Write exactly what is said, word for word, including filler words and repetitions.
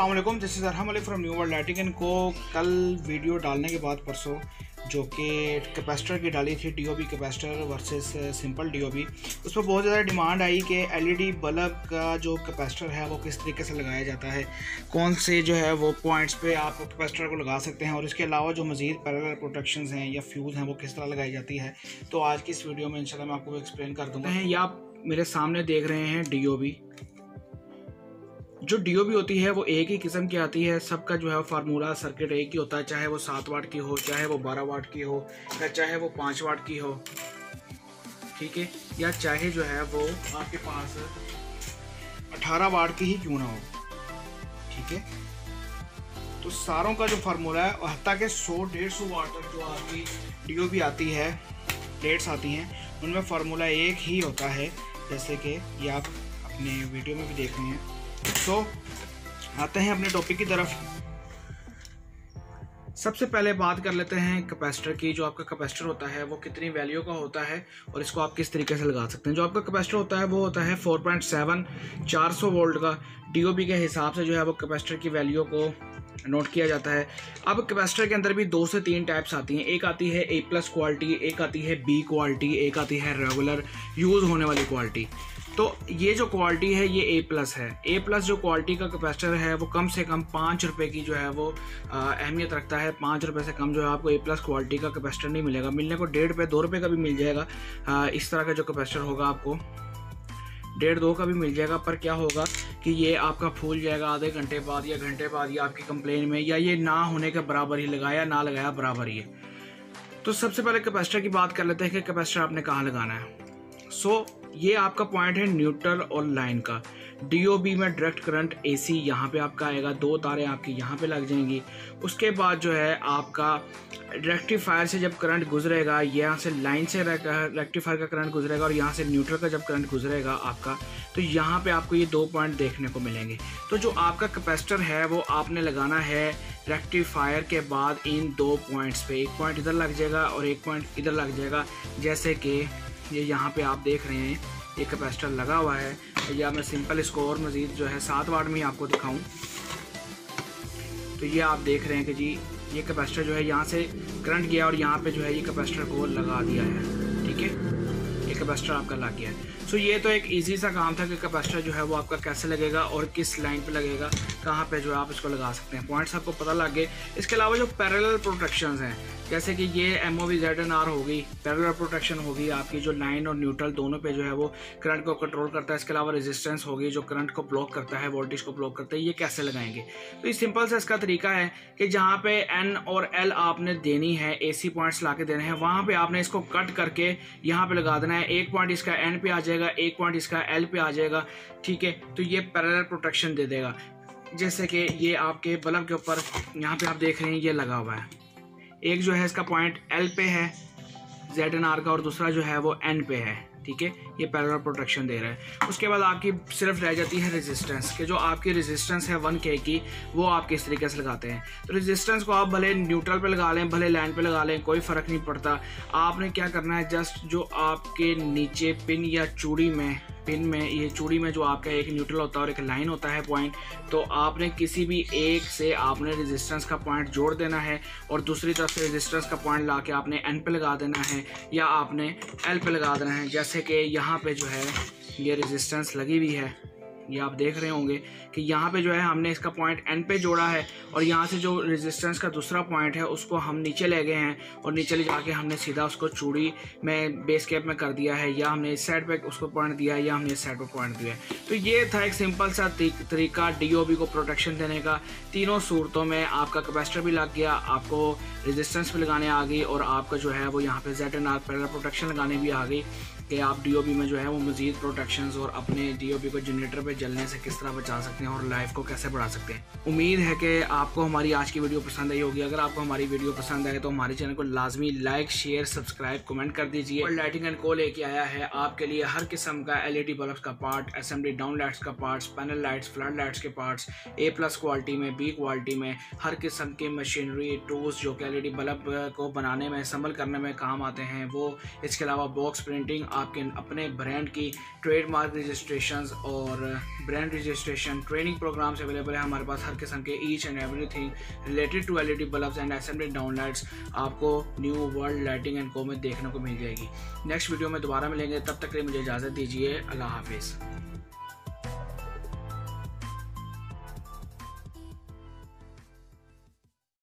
अस्सलाम वालेकुम, this is Arham Ali from New World Lighting and co. कल वीडियो डालने के बाद परसों जो कि कैपेसिटर की डाली थी, DOB capacitor versus simple DOB, उस पर बहुत ज़्यादा डिमांड आई कि एलईडी बल्ब का जो कैपेसिटर है वो किस तरीके से लगाया जाता है, कौन से जो है वो पॉइंट्स पे आप कैपेसिटर को लगा सकते हैं, और इसके अलावा जो मज़ीद पैरेलल प्रोटेक्शंस हैं या फ्यूज़ हैं वो किस तरह लगाई जाती है। तो आज की इस वीडियो में इंशाल्लाह मैं आपको एक्सप्लेन कर दूँगा। या आप मेरे सामने देख रहे हैं डीओबी। जो डीओबी होती है वो एक ही किस्म की आती है, सबका जो है फार्मूला सर्किट एक ही होता है, चाहे वो सात वाट की हो, चाहे वो बारह वाट की हो, या चाहे वो पाँच वाट की हो, ठीक है, या चाहे जो है वो आपके पास अठारह वाट की ही क्यों ना हो, ठीक है। तो सारों का जो फार्मूला है, और हत्ता के सौ डेढ़ सौ वाट तक जो आपकी डीओबी आती है, प्लेट्स आती हैं, उनमें फार्मूला एक ही होता है, जैसे कि ये आप अपने वीडियो में भी देख रहे हैं। तो आते हैं अपने टॉपिक की तरफ। सबसे पहले बात कर लेते हैं कैपेसिटर की। जो आपका कैपेसिटर होता है वो कितनी वैल्यू का होता है और इसको आप किस तरीके से लगा सकते हैं। जो आपका कैपेसिटर होता है वो होता है फोर पॉइंट सेवन चार सौ वोल्ट का। डीओबी के हिसाब से जो है वो कैपेसिटर की वैल्यू को नोट किया जाता है। अब कैपेसिटर के अंदर भी दो से तीन टाइप्स आती हैं। एक आती है ए प्लस क्वालिटी, एक आती है बी क्वालिटी, एक आती है रेगुलर यूज़ होने वाली क्वालिटी। तो ये जो क्वालिटी है ये ए प्लस है। ए प्लस जो क्वालिटी का कैपेसिटर है वो कम से कम पाँच रुपये की जो है वो अहमियत रखता है। पाँच रुपये से कम जो है आपको ए प्लस क्वालिटी का कैपेसिटर नहीं मिलेगा। मिलने को डेढ़ रुपये दो रुपये का भी मिल जाएगा। आ, इस तरह का जो कैपेसिटर होगा आपको डेढ़ दो का भी मिल जाएगा। पर क्या होगा कि ये आपका फूल जाएगा आधे घंटे बाद या घंटे बाद, या आपकी कंप्लेन में, या ये ना होने के बराबर ही, लगाया ना लगाया बराबर ही है। तो सबसे पहले कैपेसिटर की बात कर लेते हैं कि कैपेसिटर आपने कहाँ लगाना है। सो ये आपका पॉइंट है न्यूट्रल और लाइन का। डीओबी में डायरेक्ट करंट एसी यहाँ पे आपका आएगा, दो तारें आपकी यहाँ पे लग जाएंगी। उसके बाद जो है आपका रेक्टिफायर से जब करंट गुजरेगा, यहाँ से लाइन से रेक्टिफायर का करंट गुजरेगा, और यहाँ से न्यूट्रल का जब करंट गुजरेगा आपका, तो यहाँ पे आपको ये दो पॉइंट देखने को मिलेंगे। तो जो आपका कैपेसिटर है वो आपने लगाना है रेक्टिफायर के बाद इन दो पॉइंट्स पे। एक पॉइंट इधर लग जाएगा और एक पॉइंट इधर लग जाएगा। जैसे कि ये यहाँ पे आप देख रहे हैं ये कैपेसिटर लगा हुआ है, या मैं सिंपल इसको और मज़ीद जो है सात वाट में आपको दिखाऊं, तो ये आप देख रहे हैं कि जी ये कैपेसिटर जो है यहाँ से करंट गया और यहाँ पे जो है ये कैपेसिटर को लगा दिया है, ठीक है, ये कैपेसिटर आपका लग गया है। सो ये तो एक इजी सा काम था कि कैपेसिटर जो है वो आपका कैसे लगेगा और किस लाइन पे लगेगा, कहाँ पे जो है आप इसको लगा सकते हैं। पॉइंट्स आपको पता लग गए। इसके अलावा जो पैरेलल प्रोटेक्शंस हैं, जैसे कि ये M O V Z N R होगी, पैरेलल प्रोटेक्शन होगी आपकी, जो लाइन और न्यूट्रल दोनों पे जो है वो करंट को कंट्रोल करता है। इसके अलावा रेजिस्टेंस होगी जो करंट को ब्लॉक करता है, वोल्टेज को ब्लॉक करता है। ये कैसे लगाएंगे? तो ये सिंपल सा इसका तरीका है कि जहाँ पे एन और एल आपने देनी है, ए सी पॉइंट्स ला के देने हैं, वहाँ पर आपने इसको कट करके यहाँ पर लगा देना है। एक पॉइंट इसका एन पे आ जाएगा, एक पॉइंट इसका एल पे आ जाएगा, ठीक है। तो ये पैरेलल प्रोटेक्शन दे देगा। जैसे कि ये आपके बल्ब के ऊपर यहाँ पे आप देख रहे हैं ये लगा हुआ है। एक जो है इसका पॉइंट एल पे है जेड एन आर का, और दूसरा जो है वो एन पे है, ठीक है। ये पैरेलल प्रोटेक्शन दे रहा है। उसके बाद आपकी सिर्फ रह जाती है रेजिस्टेंस, कि जो आपकी रेजिस्टेंस है वन के की, वो आप किस तरीके से लगाते हैं। तो रेजिस्टेंस को आप भले न्यूट्रल पे लगा लें, भले लाइन पे लगा लें, कोई फ़र्क नहीं पड़ता। आपने क्या करना है, जस्ट जो आपके नीचे पिन या चूड़ी में पिन में ये चूड़ी में जो आपका एक न्यूट्रल होता है और एक लाइन होता है पॉइंट, तो आपने किसी भी एक से आपने रेजिस्टेंस का पॉइंट जोड़ देना है, और दूसरी तरफ से रेजिस्टेंस का पॉइंट लाके आपने एन पे लगा देना है या आपने एल पे लगा देना है। जैसे कि यहाँ पे जो है ये रेजिस्टेंस लगी हुई है, ये आप देख रहे होंगे कि यहाँ पे जो है हमने इसका पॉइंट एन पे जोड़ा है, और यहाँ से जो रेजिस्टेंस का दूसरा पॉइंट है उसको हम नीचे ले गए हैं, और नीचे ले जाके हमने सीधा उसको चूड़ी में बेस कैप में कर दिया है, या हमने इस साइड पे उसको पॉइंट दिया है, या हमने इस साइड पे पॉइंट दिया है। तो ये था एक सिंपल सा तरीका डीओबी को प्रोटेक्शन देने का। तीनों सूरतों में आपका कैपेसिटर भी लग गया, आपको रेजिस्टेंस भी लगाने आ गई, और आपका जो है वो यहाँ पे Z N R parallel protection लगाने भी आ गई, कि आप डीओबी में जो है वो मज़ीद प्रोटेक्शंस और अपने डीओबी को जनरेटर पे जलने से किस तरह बचा सकते हैं और लाइफ को कैसे बढ़ा सकते हैं। उम्मीद है कि आपको हमारी आज की वीडियो पसंद आई होगी। अगर आपको हमारी वीडियो पसंद आए तो हमारे चैनल को लाजमी लाइक, शेयर, सब्सक्राइब, कमेंट कर दीजिए। और लाइटिंग एंड को लेके आया है आपके लिए हर किस्म का एलईडी बल्ब का पार्ट, असेंबली डाउन लाइट्स का parts, panel lights, flood lights के पार्ट्स, ए प्लस क्वालिटी में, बी क्वालिटी में, हर किस्म की मशीनरी टूल्स जो कि एलईडी बल्ब को बनाने में, असम्बल करने में काम आते हैं वो। इसके अलावा बॉक्स प्रिंटिंग آپ کے اپنے برانڈ کی ٹریڈ مارک رجسٹریشنز اور brand registration training programs available ہیں ہمارے پاس. ہر قسم کے each and everything related to L E D bulbs and assembly down lights آپ کو نیو ورلڈ لائٹنگ اینڈ کو میں دیکھنے کو مل جائے گی. نیکسٹ ویڈیو میں دوبارہ ملیں گے, تب تک کے لیے مجھے اجازت دیجیے. اللہ حافظ.